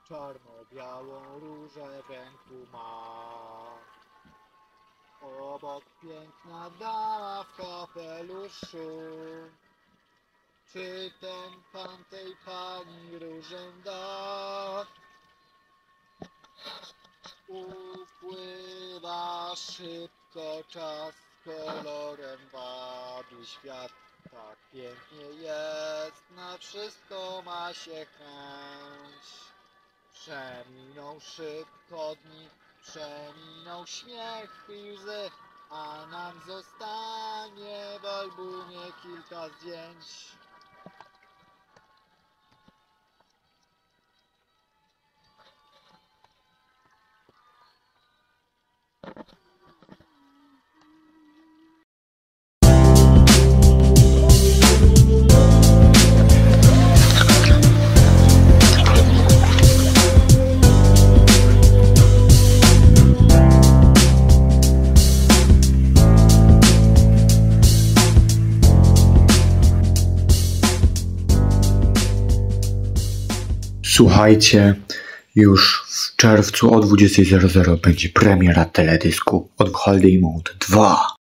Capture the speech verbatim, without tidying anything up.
czarno-białą różę w ręku ma. Obok piękna dama w kapeluszu. Czy ten pan tej pani różę da? Upływa szybko czas, kolorem wabi świat. Tak pięknie jest, na wszystko ma się chęć. Przeminą szybko dni, przeminą śmiech i łzy, a nam zostanie w albumie kilka zdjęć. Słuchajcie, już w czerwcu o dwudziestej będzie premiera teledysku od Holiday Mode dwa.